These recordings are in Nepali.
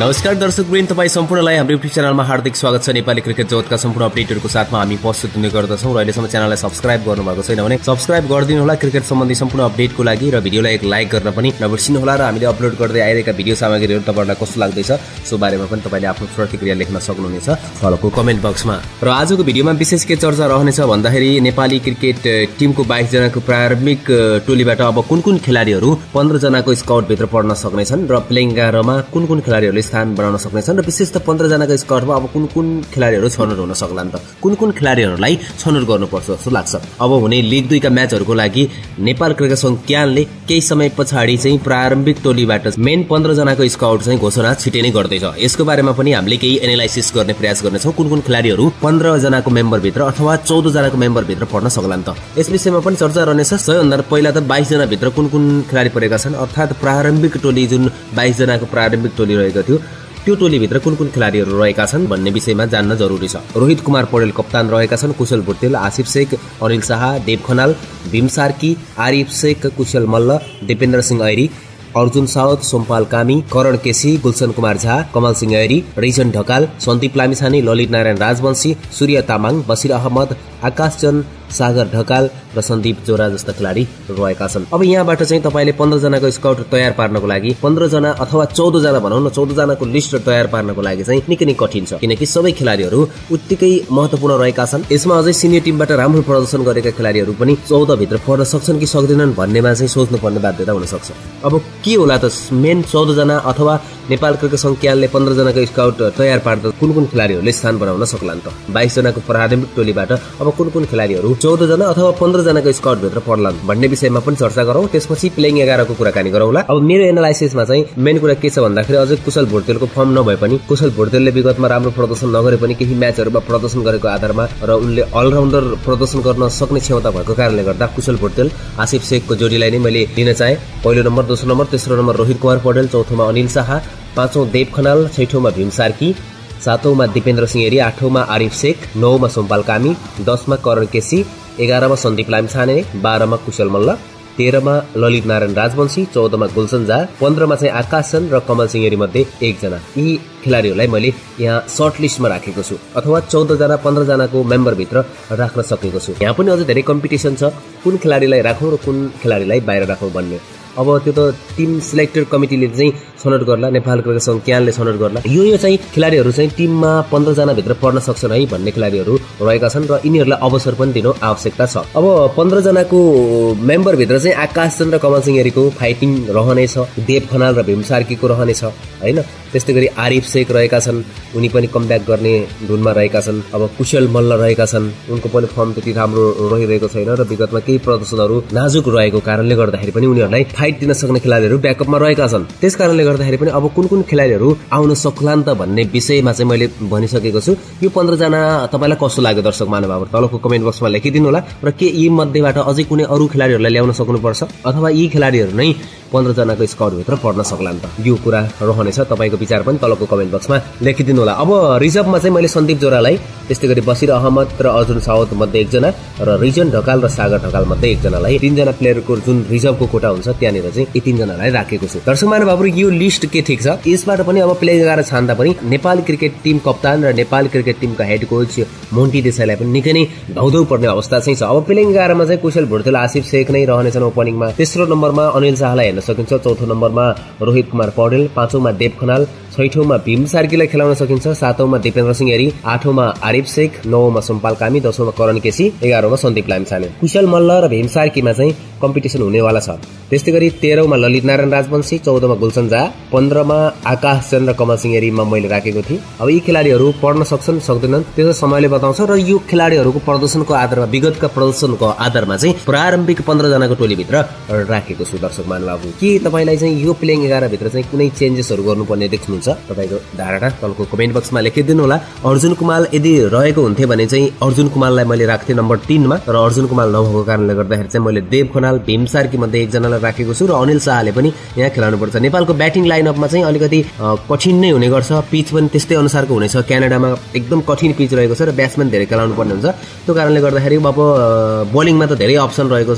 नमस्कार दर्शकवृन्द, तपाईँ सम्पूर्णलाई हाम्रो युट्युब च्यानलमा हार्दिक स्वागत छ। नेपाली क्रिकेट जगतका सम्पूर्ण अपडेटहरूको साथमा हामी प्रस्तुत हुने गर्दछौँ र अहिलेसम्म च्यानललाई सब्स्क्राइब गर्नुभएको छैन भने सब्स्क्राइब गरिदिनु होला क्रिकेट सम्बन्धी सम्पूर्ण अपडेटको लागि, र भिडियोलाई एक लाइक गर्न पनि नबिर्सिनु होला। र हामीले अपलोड गर्दै आइरहेका भिडियो सामग्रीहरू तपाईँलाई कस्तो लाग्दैछ सो बारेमा पनि तपाईँले आफ्नो प्रतिक्रिया लेख्न सक्नुहुनेछ तलको कमेन्ट बक्समा। र आजको भिडियोमा विशेष के चर्चा रहनेछ भन्दाखेरि नेपाली क्रिकेट टिमको 22 जनाको प्रारम्भिक टोलीबाट अब कुन कुन खेलाडीहरू 15 जनाको स्काउटभित्र पर्न सक्नेछन् र प्लेइङ 11मा कुन कुन खेलाडीहरूले स्थान बनाउन सक्नेछन्, र विशेष त 15 जनाको स्काउटमा अब कुन कुन खेलाडीहरू छनौट हुन सक्लान्, त कुन कुन खेलाडीहरूलाई छनौट गर्नुपर्छ जस्तो लाग्छ। अब हुने लिग 2 का म्याचहरूको लागि नेपाल क्रिकेट संघ क्यानले केही समय पछाडि चाहिँ प्रारम्भिक टोलीबाट मेन 15 जनाको स्काउट चाहिँ घोषणा छिटै नै गर्दैछ। यसको बारेमा पनि हामीले केही एनालाइसिस गर्ने प्रयास गर्नेछौँ, कुन कुन खेलाडीहरू 15 जनाको मेम्बरभित्र अथवा 14 जनाको मेम्बरभित्र पर्न सक्लान्। त यस विषयमा पनि चर्चा रहनेछ। सबैभन्दा पहिला त 22 जनाभित्र कुन कुन खेलाडी परेका छन्, अर्थात् प्रारम्भिक टोली जुन 22 जनाको प्रारम्भिक टोली रहेको थियो त्यो टोलीभित्र कुन कुन खेलाडीहरू रहेका छन् भन्ने विषयमा जान्न जरुरी छ। रोहित कुमार पौडेल कप्तान रहेका छन्, कुशल भुटेल, आसिफ शेख, अनिल शाह, देव खनाल, भीम सार्की, आरिफ शेख, कुशल मल्ल, दिपेन्द्र सिंह ऐरी, अर्जुन साउद, सोमपाल कामी, करण केसी, गुलशन कुमार झा, कमल सिंह ऐरी, रिजन ढकाल, सन्दीप लामिछाने, ललित नारायण राजवंशी, सूर्य तामाङ, बसिर अहमद, आकाश चन्द, सागर ढकाल र सन्दीप जोरा जस्ता खेलाडी रहेका छन्। अब यहाँबाट चाहिँ तपाईले 15 जनाको स्काउट तयार पार्नको लागि 15 जना अथवा 14 जना भनौं न, 14 जनाको लिस्ट तयार पार्नको लागि चाहिँ निकै नै कठिन छ, किनकि सबै खेलाडीहरू उत्तिकै महत्त्वपूर्ण रहेका छन्। यसमा अझै सिनियर टिमबाट राम्रो प्रदर्शन गरेका खेलाडीहरू पनि 14 भित्र पर्न सक्छन् कि सक्दैनन् भन्नेमा चाहिँ सोच्नुपर्ने बाध्यता हुन सक्छ। अब के होला त मेन 14 जना अथवा नेपाल क्रिकेट संघ क्यानले 15 जनाको स्काउट तयार पार्दा कुन कुन खेलाडीहरूले स्थान बनाउन सक्लान् त? 22 जनाको प्रारम्भिक टोलीबाट अब कुन कुन खेलाडीहरू 14 जना अथवा 15 जनाको स्काउट भित्र पर्लान् भन्ने विषयमा पनि चर्चा गरौँ। त्यसपछि प्लेइङ 11 को कुराकानी गरौँला। अब मेरो एनालाइसिसमा चाहिँ मेन कुरा के छ भन्दाखेरि अझै कुशल भुटेलको फर्म नभए पनि, कुशल भुटेलले विगतमा राम्रो प्रदर्शन नगरे पनि केही म्याचहरूमा प्रदर्शन गरेको आधारमा र उनले अलराउन्डर प्रदर्शन गर्न सक्ने क्षमता भएको कारणले गर्दा कुशल भुटेल आसिफ शेखको जोडीलाई नै मैले लिन चाहे। पहिलो नम्बर, दोस्रो नम्बर, तेस्रो नम्बर रोहित कुमार पौडेल, चौथोमा अनिल शाह, पाँचौं देव खनाल, छैठौंमा भीम सार्की, सातौंमा दिपेन्द्र सिंह ऐरी, आठौंमा आरिफ शेख, नौमा सोमपाल कामी, 10मा करण केसी, 11मा सन्दीप लामिछाने, 12मा कुशल मल्ल, 13मा ललित नारायण राजवंशी, 14मा गुलशन झा, 15मा चाहिँ आकाश चन्द र कमल सिंह ऐरी मध्ये 1 जना। यी खेलाडीहरूलाई मैले यहाँ सर्ट लिस्टमा राखेको छु अथवा 14 जना 15 जनाको मेम्बरभित्र राख्न सकेको छु। यहाँ पनि अझै धेरै कम्पिटिसन छ, कुन खेलाडीलाई राखौँ र कुन खेलाडीलाई बाहिर राखौँ भन्ने। अब त्यो त टिम सिलेक्टेड कमिटीले चाहिँ छनौट गर्ला, नेपाल क्रिकेट संघ क्यानले छनौट गर्ला। यो चाहिँ खेलाडीहरू चाहिँ टिममा 15 जना भित्र पर्न सक्छन् है भन्ने खेलाडीहरू रहेका छन् र यिनीहरूलाई अवसर पनि दिनु आवश्यकता छ। अब 15 जनाको मेम्बरभित्र चाहिँ आकाश चन्द र कमल सिंह ऐरीको फाइटिङ रहनेछ, देव खनाल र भीम सार्कीको रहनेछ हैन। त्यस्तै गरी आरिफ शेख रहेका छन्, उनी पनि कमब्याक गर्ने धुनमा रहेका छन्। अब कुशल मल्ल रहेका छन्, उनको पनि फर्म त्यति राम्रो रहिरहेको छैन र विगतमा केही प्रदर्शनहरू नाजुक रहेको कारणले गर्दाखेरि पनि उनीहरूलाई फाइट दिन सक्ने खेलाडीहरू ब्याकअपमा रहेका छन्। त्यस कारणले गर्दाखेरि पनि अब कुन कुन खेलाडीहरू आउन सक्लान् त भन्ने विषयमा चाहिँ मैले भनिसकेको छु। यो 15 जना तपाईलाई कस्तो लाग्यो दर्शक महानुभावहरु तलको कमेन्ट बक्समा लेखिदिनु होला, र के यी मध्येबाट अझै कुनै अरू खेलाडीहरूलाई ल्याउन सक्नुपर्छ अथवा यी खेलाडीहरू नै 15 जनाको स्क्वाड भित्र पर्न सक्लान् त? यो कुरा रहनेछ, तपाईको विचार पनि तलको कमेन्ट बक्समा लेखिदिनु होला। अब रिजर्भमा चाहिँ मैले सन्दीप जोरालाई, त्यस्तै गरी बसिर अहमद र अर्जुन साउद मध्ये 1 जना र रिजन ढकाल र सागर ढकाल मध्ये 1 जनालाई, 3 जना प्लेयरको जुन रिजर्भको कोटा हुन्छ त्यहाँनिर चाहिँ यी 3 जनालाई राखेको छु। दर्शक महानुभावहरु, यो लिस्ट के ठिक छ? यसबाट पनि अब प्लेइङ 11 छान्दा पनि नेपाल क्रिकेट टिम कप्तान र नेपाल क्रिकेट टिमका हेड कोच मोन्टी देसाईलाई पनि निकै नै धौधौ पर्ने अवस्था चाहिँ छ। अब प्लेइङ 11 मा चाहिँ कुशल भुटेल, आसिफ शेख नै रहनेछन् ओपनिङमा। तेस्रो नम्बरमा अनिल शाहलाई हेर्न सकिन्छ, चौथो नम्बरमा रोहित कुमार पौडेल, पाँचौंमा देव खनाल, छैठौंमा भीम सार्कीलाई खेलाउन सकिन्छ, सातौंमा दिपेन्द्र सिंह ऐरी, आठौंमा आरिफ शेख, नौमा सोमपाल कामी, 10औंमा करण केसी, 11औंमा सन्दीप लामिछाने। कुशल मल्ल र भीम सार्कीमा चाहिँ कम्पिटिसन हुनेवाला छ। त्यस्तै गरी 13औंमा ललित नारायण राजवंशी, 14औंमा गुलशन झा, 15मा आकाश चन्द र कमल सिंह ऐरीमा मैले राखेको थिएँ। अब यी खेलाडीहरू पढ्न सक्छन् सक्दैनन् त्यो समयले बताउँछ, र यो खेलाडीहरूको प्रदर्शनको आधारमा, विगतका प्रदर्शनको आधारमा चाहिँ प्रारम्भिक 15 जनाको टोलीभित्र राखेको छु। दर्शक महानुभावहरु, के तपाईलाई चाहिँ यो प्लेइङ 11 भित्र चाहिँ कुनै चेन्जेसहरू गर्नुपर्ने देख्नुहुन्छ? तपाईको धारणा तलको कमेन्ट बक्समा लेखिदिनु होला। अर्जुन कुमार यदि रहेको हुन्थे भने चाहिँ अर्जुन कुमारलाई मैले राख्थे नम्बर 3 मा, र अर्जुन कुमार नभएको कारणले गर्दाखेरि चाहिँ मैले देव खनाल, भीम सार्की मध्ये 1 जनालाई राखेको छु, र अनिल शाहले पनि यहाँ खेलाउनु पर्छ। नेपालको ब्याटिङ लाइनअपमा चाहिँ अलिकति कठिन नै हुने गर्छ, पिच पनि त्यस्तै अनुसारको हुनेछ। क्यानाडामा एकदम कठिन पिच रहेको छ र ब्याट्सम्यान धेरै खेलाउनु पर्ने हुन्छ। त्यो कारणले गर्दाखेरि अब बोलिङमा त धेरै अप्सन रहेको छ,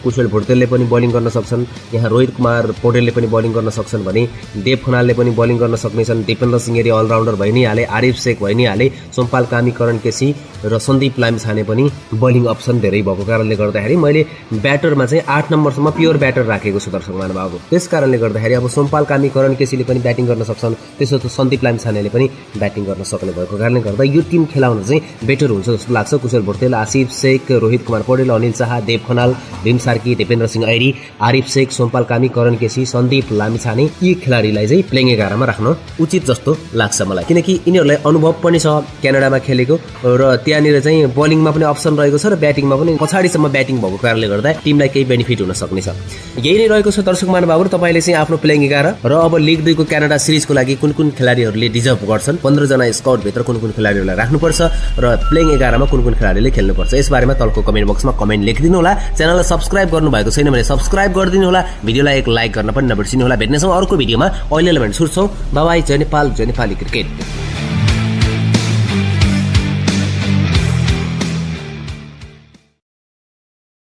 कुशल भुर्तेलले पनि बलिङ गर्न सक्छन्, यहाँ रोहित कुमार पौडेलले पनि बलिङ गर्न सक्छन् भने देव खनालले पनि बलिङ गर्न सक्नेछन्। दिपेन्द्र सिंह गिरी अलराउन्डर भइ नै हाले, आरिफ शेख भइ नै हाले, सोमपाल कामी, करण केसी र सन्दीप लामिछाने पनि बलिङ अप्सन धेरै भएको कारणले गर्दाखेरि मैले ब्याटरमा चाहिँ 8 नम्बरसम्म प्योर ब्याटर राखेको छु दर्शक महानुभावहरु। त्यस कारणले गर्दाखेरि अब सोमपाल कामी, करण केसीले पनि ब्याटिङ गर्न सक्छन्, त्यसो त सन्दीप लामिछानेले पनि ब्याटिङ गर्न सक्ने भएको कारणले गर्दा यो टिम खेलाउन चाहिँ बेटर हुन्छ जस्तो लाग्छ। कुशल भुर्तेल, आसिफ शेख, रोहित कुमार पौडेल, अनिल शाह, देव खनाल, भीम सार्की, दिपेन्द्र सिंह ऐरी, आरिफ शेख, सोमपाल कामी, करण केसी, सन्दीप लामिछाने यी खेलाडीलाई चाहिँ प्लेइङ 11 मा राख्न उचित जस्तो लाग्छ मलाई, किनकि यिनीहरूलाई अनुभव पनि छ क्यानाडामा खेलेको र त्यहाँनिर चाहिँ बलिङमा पनि अप्सन रहेको छ र ब्याटिङमा पनि पछाडिसम्म ब्याटिङ भएको कारणले गर्दा टिमलाई केही बेनिफिट हुन सक्नेछ। यही नै रहेको छ दर्शक महानुभावहरु। तपाईले चाहिँ आफ्नो प्लेइङ 11 र अब लिग 2 को क्यानाडा सिरिजको लागि कुन कुन खेलाडीहरूले डिजर्भ गर्छन्, 15 जना स्काउट भित्र कुन कुन खेलाडीहरूलाई राख्नुपर्छ र प्लेइङ 11 मा कुन कुन खेलाडीले खेल्नुपर्छ, यस बारेमा तलको कमेन्ट बक्समा कमेन्ट लेखिदिनु होला। च्यानललाई सब्स्क्राइब गर्नु भएको छैन भने सब्स्क्राइब गरिदिनु होला, भिडियोलाई एक लाइक गर्न पनि नबिर्सिनु होला। भेट्नेछौँ अर्को भिडियोमा। अहिलेलाई भने छुट्छौँ। Bye bye. जय नेपाल, जय नेपाली क्रिकेट।